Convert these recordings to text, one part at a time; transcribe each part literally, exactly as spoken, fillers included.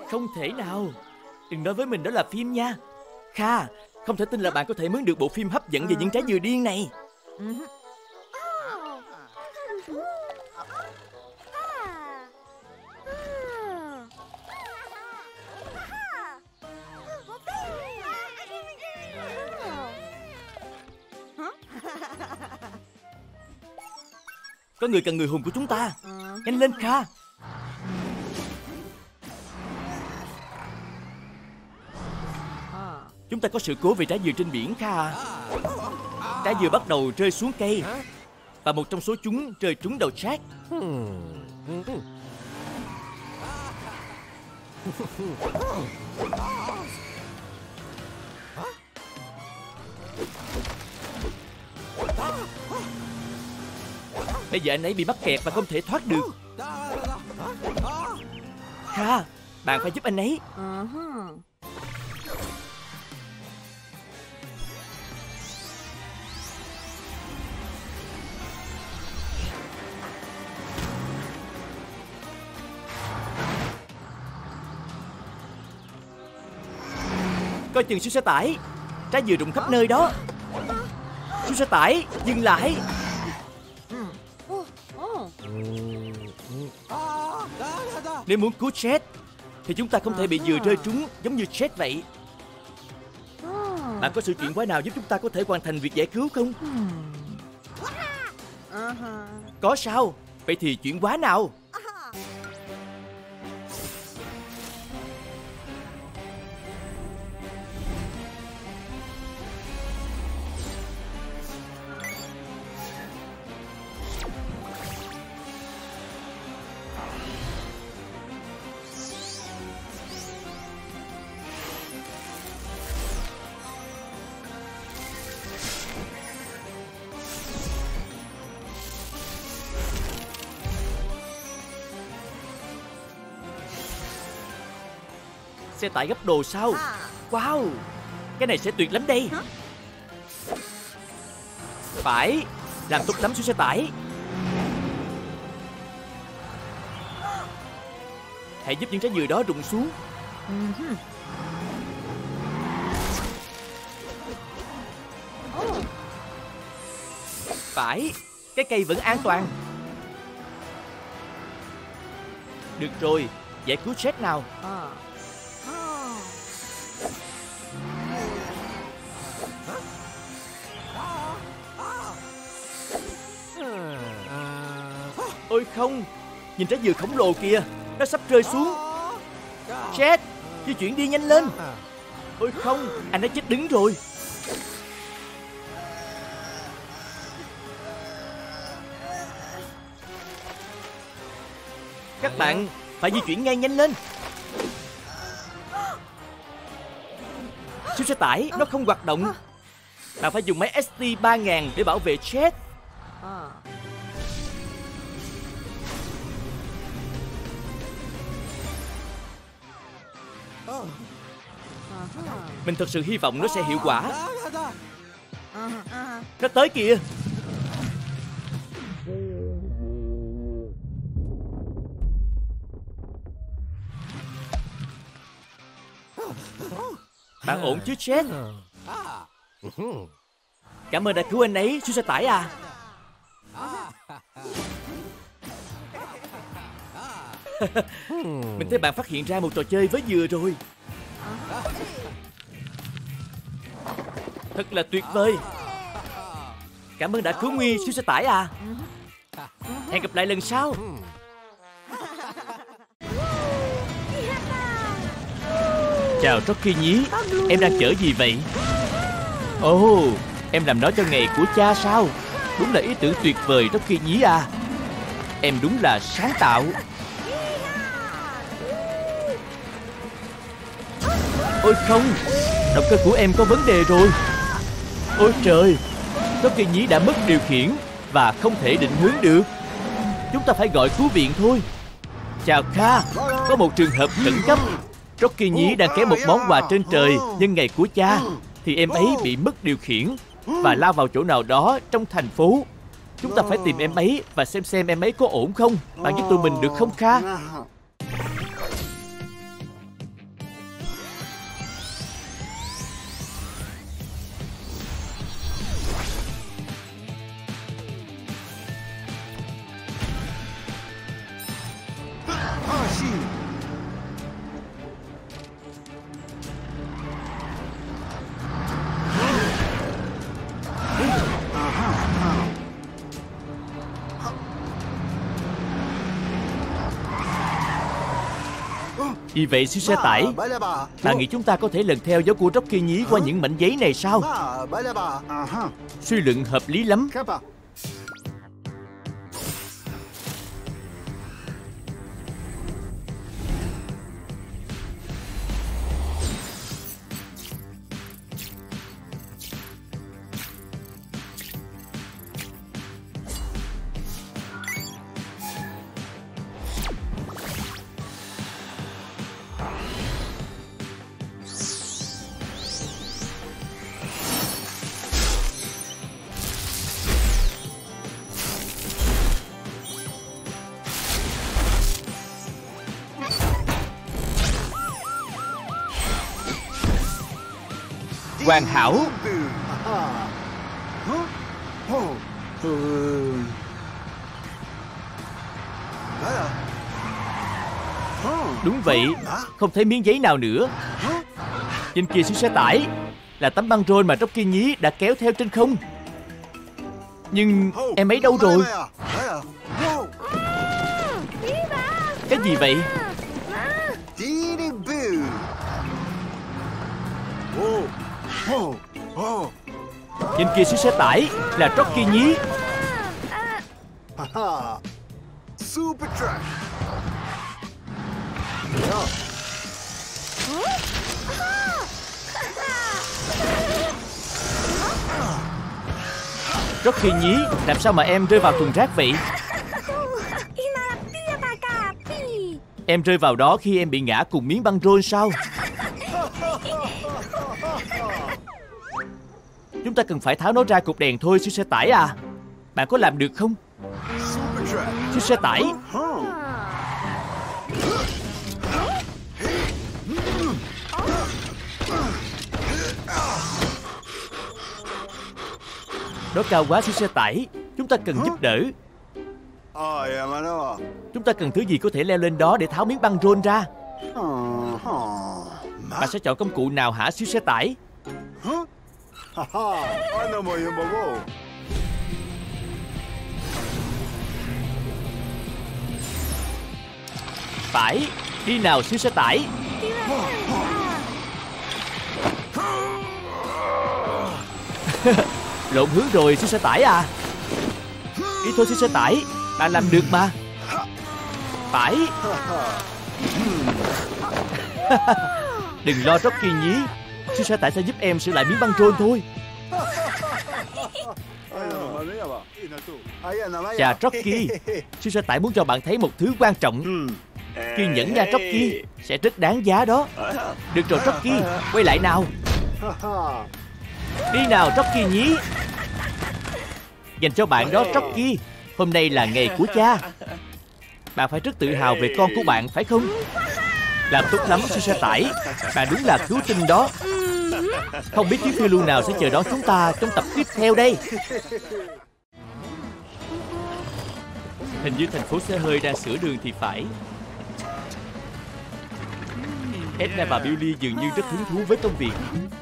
Không thể nào. Đừng nói với mình đó là phim nha. Kha, không thể tin là bạn có thể mướn được bộ phim hấp dẫn về những trái dừa điên này. Có người cần người hùng của chúng ta. Nhanh lên Kha. Chúng ta có sự cố về trái dừa trên biển Kha. Trái dừa bắt đầu rơi xuống cây, và một trong số chúng rơi trúng đầu Jack. Bây giờ anh ấy bị mắc kẹt và không thể thoát được. Kha, bạn phải giúp anh ấy. Coi chừng siêu xe tải. Trái dừa rụng khắp nơi đó. Siêu xe tải, dừng lại. Nếu muốn cứu Jet thì chúng ta không thể bị dừa rơi trúng giống như Jet vậy. Bạn có sự chuyển hóa nào giúp chúng ta có thể hoàn thành việc giải cứu không? Có sao? Vậy thì chuyển hóa nào? Xe tải gấp đồ sao? Wow, cái này sẽ tuyệt lắm đây. Phải, làm tốt lắm siêu xe tải. Hãy giúp những trái dừa đó rụng xuống. Phải, cái cây vẫn an toàn. Được rồi, giải cứu Jet nào. Ôi không, nhìn trái dừa khổng lồ kìa, nó sắp rơi xuống. Jet, di chuyển đi nhanh lên. Ôi không, anh đã chết đứng rồi. Các bạn phải di chuyển ngay nhanh lên. Siêu xe tải nó không hoạt động. Bạn phải dùng máy ét tê ba nghìn để bảo vệ Jet. Mình thật sự hy vọng nó sẽ hiệu quả. Nó tới kìa. Bạn ổn chứ Jet? Cảm ơn đã cứu anh ấy, siêu xe tải à. Mình thấy bạn phát hiện ra một trò chơi với dừa rồi. Thật là tuyệt vời. Cảm ơn đã cứu nguy siêu xe tải à. Hẹn gặp lại lần sau. Chào Rocky nhí. Em đang chở gì vậy? Ồ, oh, em làm nó cho nghề của cha sao? Đúng là ý tưởng tuyệt vời Rocky nhí à. Em đúng là sáng tạo. Ôi không, động cơ của em có vấn đề rồi. Ôi trời, Rocky nhí đã mất điều khiển và không thể định hướng được. Chúng ta phải gọi cứu viện thôi. Chào Kha, có một trường hợp khẩn cấp. Rocky nhí đang kéo một món quà trên trời nhân ngày của cha, thì em ấy bị mất điều khiển và lao vào chỗ nào đó trong thành phố. Chúng ta phải tìm em ấy và xem xem em ấy có ổn không. Bạn giúp tụi mình được không Kha? Vì vậy siêu xe tải, bạn nghĩ chúng ta có thể lần theo dấu của Rocky nhí qua những mảnh giấy này sao? Suy luận hợp lý lắm. Hoàn hảo. Đúng vậy, không thấy miếng giấy nào nữa. Trên kia chiếc xe tải là tấm băng rôn mà Rocky nhí đã kéo theo trên không. Nhưng em ấy đâu rồi? Cái gì vậy? Trên kia chiếc xe tải là Rocky nhí. Super Truck. Rocky nhí, làm sao mà em rơi vào thùng rác vậy? Em rơi vào đó khi em bị ngã cùng miếng băng rôn sao? Chúng ta cần phải tháo nó ra cục đèn thôi, siêu xe tải à. Bạn có làm được không? Siêu xe tải. Đó cao quá siêu xe tải. Chúng ta cần giúp đỡ. Chúng ta cần thứ gì có thể leo lên đó để tháo miếng băng rôn ra? Bạn sẽ chọn công cụ nào hả siêu xe tải? Phải. Đi nào siêu xe tải. Lộn hướng rồi siêu xe tải à. Đi thôi siêu xe tải. Bạn làm được mà. Phải. Đừng lo Rocky nhí. Siêu xe tải sẽ giúp em sửa lại miếng băng rôn thôi. Chà Rocky, siêu xe tải muốn cho bạn thấy một thứ quan trọng. Kiên nhẫn nha Rocky, sẽ rất đáng giá đó. Được rồi Rocky, quay lại nào. Đi nào Rocky nhí. Dành cho bạn đó Rocky. Hôm nay là ngày của cha. Bạn phải rất tự hào về con của bạn phải không? Làm tốt lắm siêu xe tải. Bạn đúng là cứu tinh đó. Không biết chuyến phiêu lưu nào sẽ chờ đón chúng ta trong tập tiếp theo đây. Hình như thành phố xe hơi đang sửa đường thì phải. Edna và Billy dường như rất hứng thú với công việc.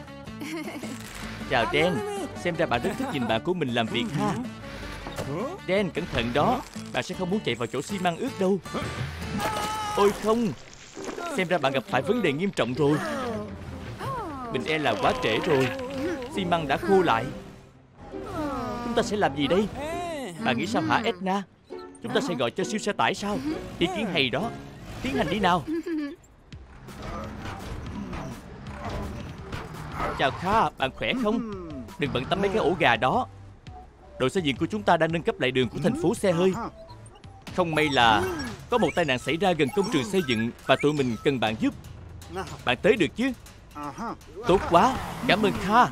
Chào Dan, xem ra bạn rất thích nhìn bạn của mình làm việc ha. Dan, cẩn thận đó. Bạn sẽ không muốn chạy vào chỗ xi măng ướt đâu. Ôi không, xem ra bạn gặp phải vấn đề nghiêm trọng rồi. Mình e là quá trễ rồi. Xi măng đã khô lại. Chúng ta sẽ làm gì đây? Bạn nghĩ sao hả Edna? Chúng ta sẽ gọi cho siêu xe tải sao? Ý kiến hay đó. Tiến hành đi nào. Chào Kha, bạn khỏe không? Đừng bận tâm mấy cái ổ gà đó. Đội xây dựng của chúng ta đang nâng cấp lại đường của thành phố xe hơi. Không may là có một tai nạn xảy ra gần công trường xây dựng và tụi mình cần bạn giúp. Bạn tới được chứ? Tốt quá, cảm ơn Kha.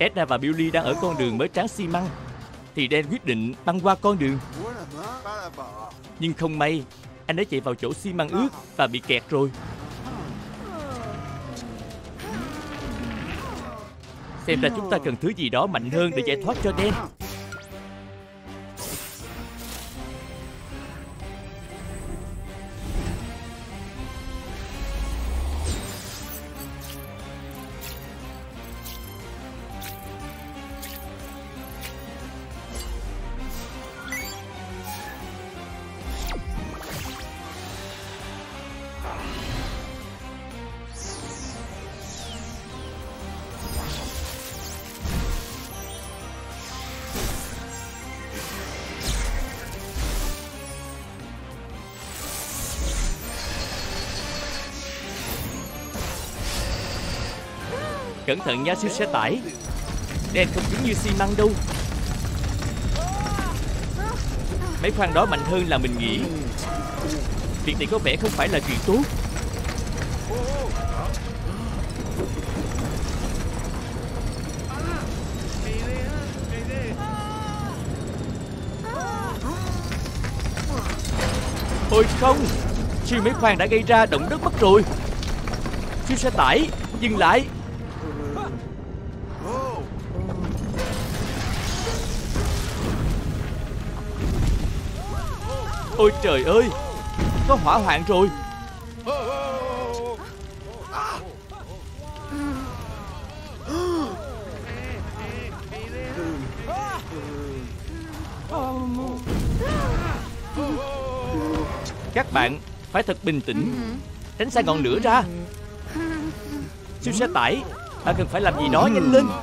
Edna và Billy đang ở con đường mới tráng xi măng thì Dan quyết định băng qua con đường. Nhưng không may, anh ấy chạy vào chỗ xi măng ướt và bị kẹt rồi. Xem ra chúng ta cần thứ gì đó mạnh hơn để giải thoát cho Dan. Cẩn thận nha siêu xe tải. Dan không cứng như xi măng đâu. Mấy khoang đó mạnh hơn là mình nghĩ. Việc này có vẻ không phải là chuyện tốt. Ôi không, siêu mấy khoang đã gây ra động đất mất rồi. Siêu xe tải, dừng lại. Ôi trời ơi, có hỏa hoạn rồi. Các bạn phải thật bình tĩnh, tránh xa ngọn lửa ra. Siêu xe tải, bạn cần phải làm gì đó nhanh lên.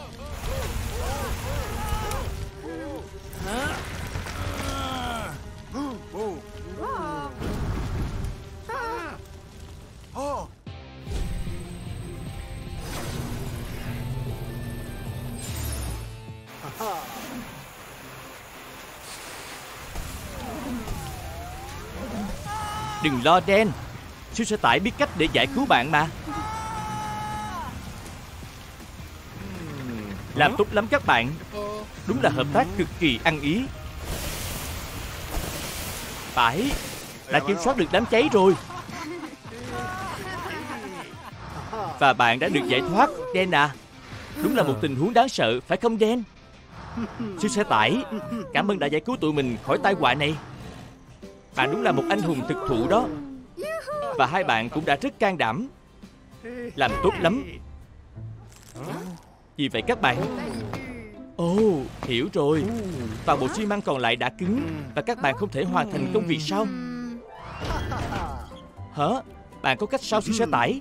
Đừng lo Dan, siêu xe tải biết cách để giải cứu bạn mà. Làm tốt lắm các bạn. Đúng là hợp tác cực kỳ ăn ý. Phải, đã kiểm soát được đám cháy rồi. Và bạn đã được giải thoát, Dan à. Đúng là một tình huống đáng sợ, phải không Dan? Siêu xe tải, cảm ơn đã giải cứu tụi mình khỏi tai họa này. Bạn đúng là một anh hùng thực thụ đó. Và hai bạn cũng đã rất can đảm. Làm tốt lắm. Vì vậy các bạn? Ồ, oh, hiểu rồi. Toàn bộ xi măng còn lại đã cứng và các bạn không thể hoàn thành công việc sao? Hả? Bạn có cách sao siêu xe tải?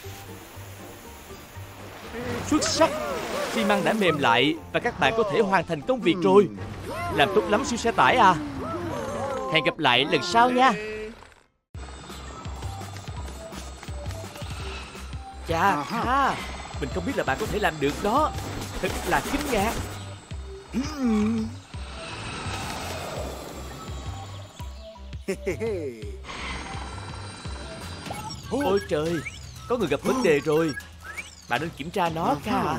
Xuất sắc. Xi măng đã mềm lại và các bạn có thể hoàn thành công việc rồi. Làm tốt lắm siêu xe tải à. Hẹn gặp lại lần sau nha. Chà, ha, mình không biết là bạn có thể làm được đó. Thật là kinh ngạc. Ôi trời, có người gặp vấn đề rồi. Bạn nên kiểm tra nó, Kha.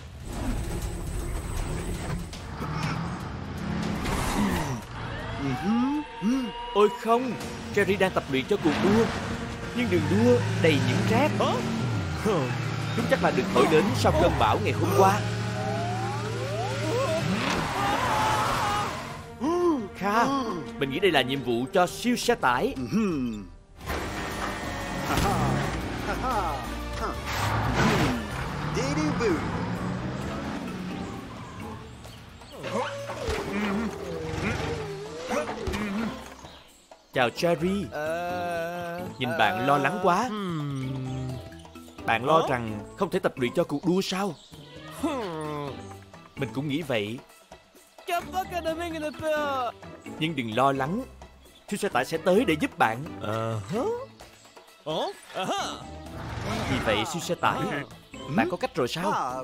Ôi không, Jerry đang tập luyện cho cuộc đua. Nhưng đường đua đầy những rác. Chúng chắc là được thổi đến sau cơn bão ngày hôm qua. Kha, mình nghĩ đây là nhiệm vụ cho siêu xe tải. Chào Jerry. Nhìn bạn lo lắng quá. Bạn lo rằng không thể tập luyện cho cuộc đua sao? Mình cũng nghĩ vậy. Nhưng đừng lo lắng, siêu xe tải sẽ tới để giúp bạn. Vì vậy siêu xe tải, bạn có cách rồi sao?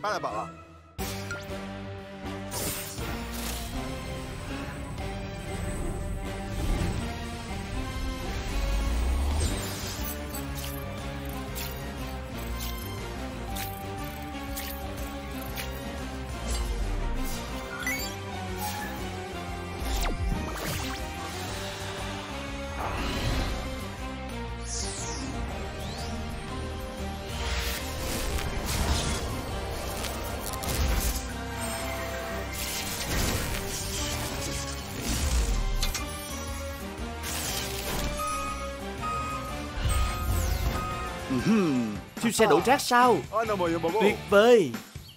Siêu xe đổ rác sao? Tuyệt vời.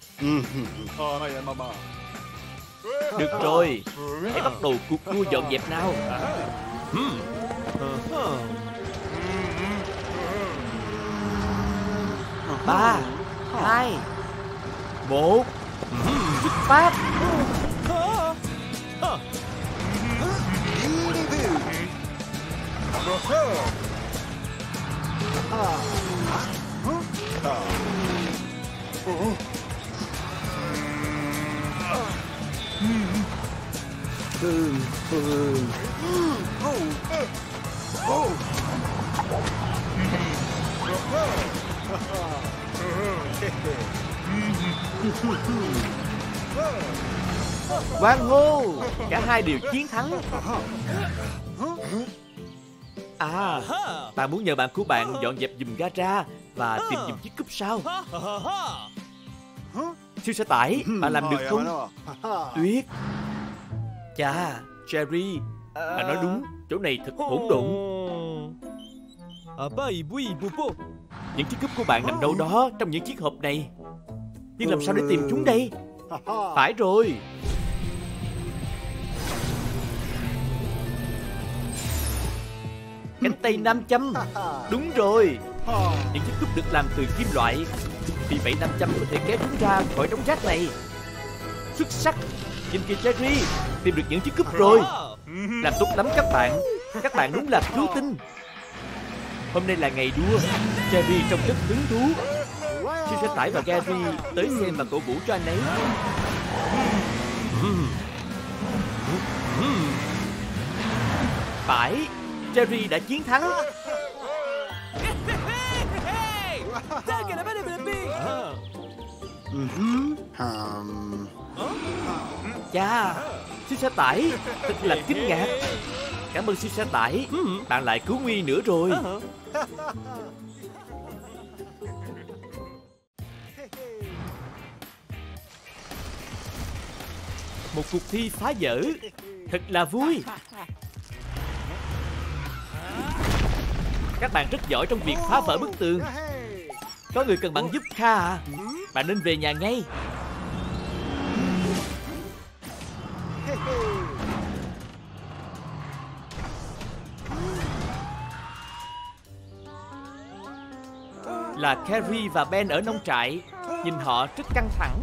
Được rồi, hãy bắt đầu cuộc đua dọn dẹp nào. Ba, hai, một, xuất phát. Hoan hô, cả hai đều chiến thắng. À, bạn muốn nhờ bạn của bạn dọn dẹp giùm gara và tìm giùm chiếc cúp sao? Siêu xe tải, bạn làm được không? Tuyệt. Chà, Jerry, bạn nói đúng, chỗ này thật hỗn độn. Những chiếc cúp của bạn nằm đâu đó trong những chiếc hộp này. Nhưng làm sao để tìm chúng đây? Phải rồi. Cánh tay nam châm. Đúng rồi. Những chiếc cúp được làm từ kim loại, vì vậy nam châm có thể kéo chúng ra khỏi đống rác này. Xuất sắc. Nhìn kìa Jerry, tìm được những chiếc cúp rồi. Làm tốt lắm các bạn. Các bạn đúng là cứu tinh. Hôm nay là ngày đua. Jerry trông rất hứng thú. Siêu xe tải và Gary tới xem và cổ vũ cho anh ấy. Phải, Jerry đã chiến thắng. Chà, siêu xe tải thật là kinh ngạc. Cảm ơn siêu xe tải, bạn lại cứu nguy nữa rồi. Một cuộc thi phá vỡ, thật là vui. Các bạn rất giỏi trong việc phá vỡ bức tường. Có người cần bạn giúp Kha à? Bạn nên về nhà ngay. Là Carrie và Ben ở nông trại. Nhìn họ rất căng thẳng.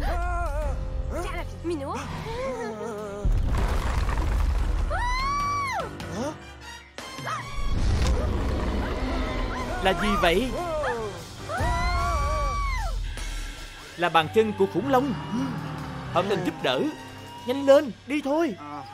Là gì vậy? Là bàn chân của khủng long. Họ cần giúp đỡ. Nhanh lên, đi thôi.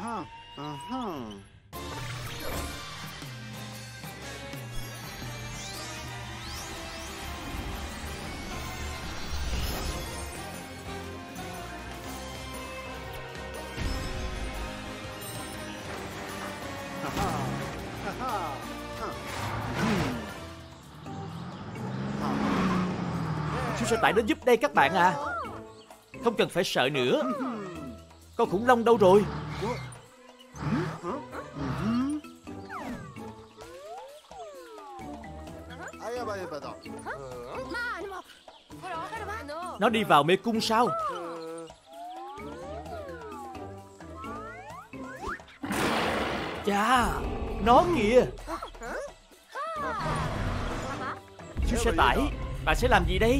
Siêu xe tải đến giúp đây các bạn à. Không cần phải sợ nữa. Con khủng long đâu rồi? Nó đi vào mê cung sao? Chà, nó kìa. Siêu xe tải, bạn sẽ làm gì đây?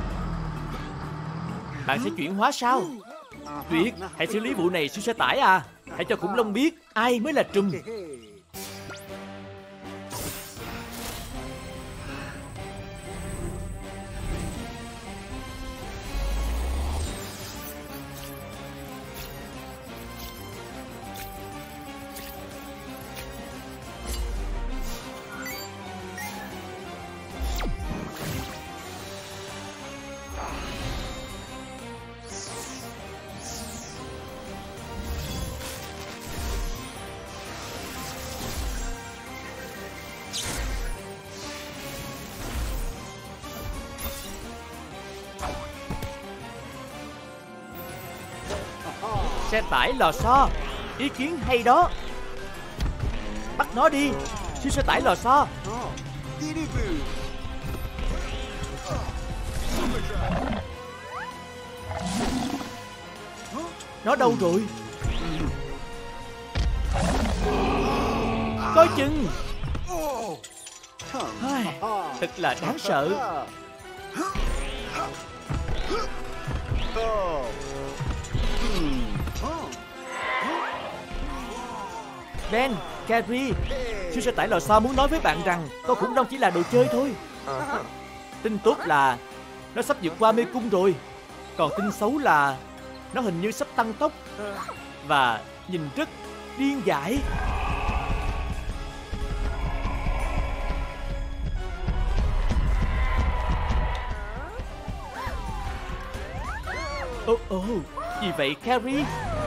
Bạn sẽ chuyển hóa sao? Tuyệt, hãy xử lý vụ này siêu xe tải à. Hãy cho khủng long biết ai mới là trùm. Xe tải lò xo. Ý kiến hay đó. Bắt nó đi. Siêu xe tải lò xo. Nó đâu rồi? Coi chừng. Ai, thật là đáng sợ. Ben, Carrie, siêu xe tải lò xo muốn nói với bạn rằng con khủng long chỉ là đồ chơi thôi. Tin tốt là nó sắp vượt qua mê cung rồi. Còn tin xấu là nó hình như sắp tăng tốc và nhìn rất điên dại. Ồ, ồ, gì vậy Carrie?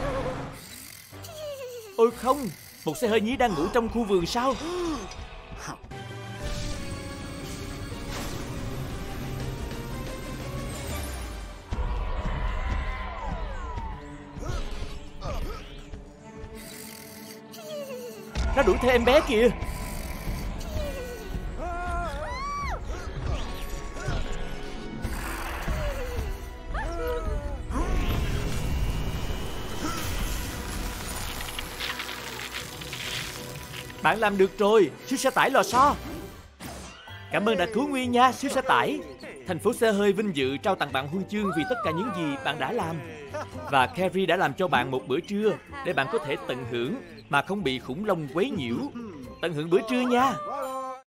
Ôi không, một xe hơi nhí đang ngủ trong khu vườn sao? Nó đuổi theo em bé kìa. Bạn làm được rồi, siêu xe tải lò xo. Cảm ơn đã cứu Nguy nha, siêu xe tải. Thành phố xe hơi vinh dự trao tặng bạn huân chương vì tất cả những gì bạn đã làm. Và Carrie đã làm cho bạn một bữa trưa để bạn có thể tận hưởng mà không bị khủng long quấy nhiễu. Tận hưởng bữa trưa nha.